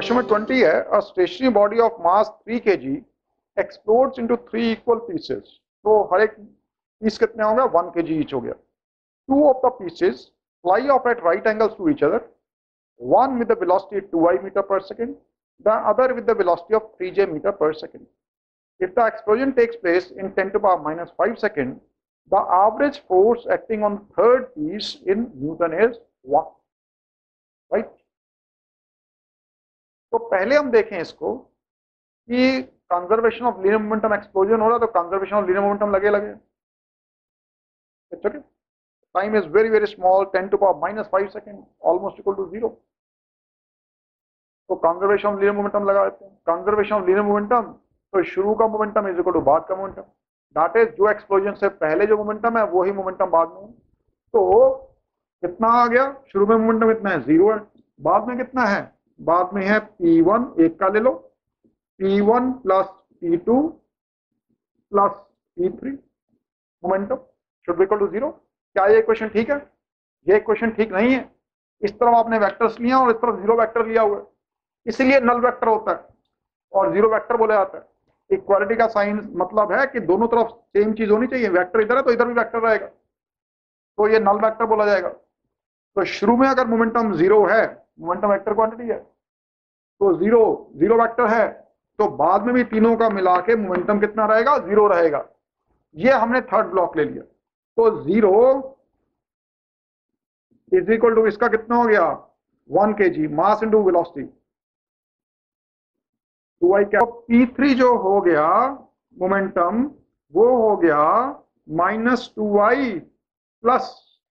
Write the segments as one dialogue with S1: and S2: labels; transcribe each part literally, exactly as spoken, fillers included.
S1: Question number twenty है, a stationary body of mass three K G explodes into three equal pieces. तो हर एक piece कितने हो गया, वन के जी ईच हो गया। Two of the pieces fly off at right angles to each other, one with the velocity two i meter per second, the other with the velocity of three j meter per second. If the explosion takes place in ten to the power minus five seconds, the average force acting on the third piece in Newton is what? Right? तो पहले हम देखें इसको कि conservation of linear momentum explosion हो रहा है, तो कंजर्वेशन ऑफ लीनियर मोमेंटम लगे लगे it's okay. Time is very very small, ten to power minus five second, almost equal to zero. तो कंजर्वेशन ऑफ लीनियर मोमेंटम लगा देते हैं। कंजर्वेशन ऑफ लीनियर मोमेंटम, तो शुरू का मोमेंटम इज इक्वल टू बाद का मोमेंटम, दैट इज जो एक्सप्लोजन से पहले जो मोमेंटम है वही मोमेंटम बाद में है। तो कितना आ गया, शुरू में मोमेंटम इतना है, जीरो है। बाद में कितना है, बाद में है पी वन, एक का ले लो, P one plus P two plus P three, momentum should be equal to zero. क्या ये इक्वेशन ठीक है? ये इक्वेशन ठीक नहीं है। इस तरफ आपने वेक्टर्स लिया और इस तरफ जीरो वेक्टर लिया हुआ है, इसीलिए नल वेक्टर होता है और जीरो वेक्टर बोला जाता है। इक्वालिटी का साइन मतलब है कि दोनों तरफ सेम चीज होनी चाहिए, वेक्टर इधर है तो इधर भी वेक्टर रहेगा, तो ये नल वेक्टर बोला जाएगा। तो शुरू में अगर मोमेंटम जीरो है, मोमेंटम वेक्टर क्वांटिटी है, तो जीरो जीरो वेक्टर है, तो बाद में भी तीनों का मिला के मोमेंटम कितना रहेगा, जीरो रहेगा। ये हमने थर्ड ब्लॉक ले लिया। तो जीरो इज इक्वल टू इसका कितना हो गया, one K G, mass into velocity two I. क्या पी थ्री जो हो गया मोमेंटम, वो हो गया minus two I plus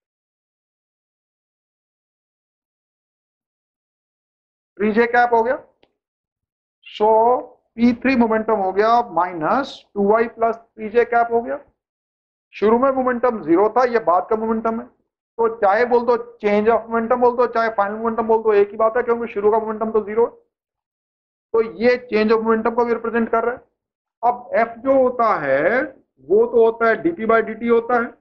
S1: three J cap हो गया। सो पी थ्री मोमेंटम हो गया minus two I plus three J cap हो गया। शुरू में मोमेंटम जीरो था, ये बाद का मोमेंटम है। तो चाहे बोल दो चेंज ऑफ मोमेंटम बोल दो, चाहे फाइनल मोमेंटम बोल दो, एक ही बात है, क्योंकि शुरू का मोमेंटम तो जीरो है। तो ये चेंज ऑफ मोमेंटम को भी रिप्रेजेंट कर रहा है। अब एफ जो होता है वो तो होता है डीपी बाई डी टी होता है।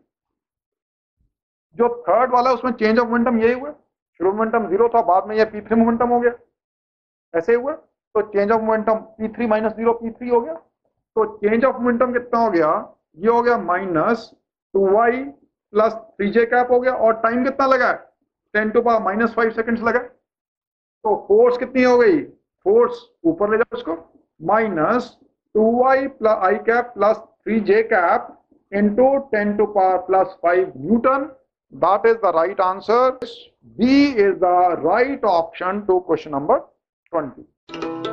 S1: जो थर्ड वाला है उसमें चेंज ऑफ मोमेंटम यही हुआ, शुरू मोमेंटम जीरो था, बाद में ये पी थ्री मोमेंटम हो गया, ऐसे हुआ। तो change of momentum P three minus zero P three हो गया। तो चेंज ऑफ मोमेंटम कितना हो गया, ये हो गया minus two Y plus three J cap हो गया। और टाइम कितना लगा, ten to power minus five seconds लगा। तो फोर्स कितनी हो गई, फोर्स ऊपर ले जाओ इसको, minus two Y plus I cap plus three J cap into ten to power plus five newton. That is the right answer. B is the right option to question number twenty.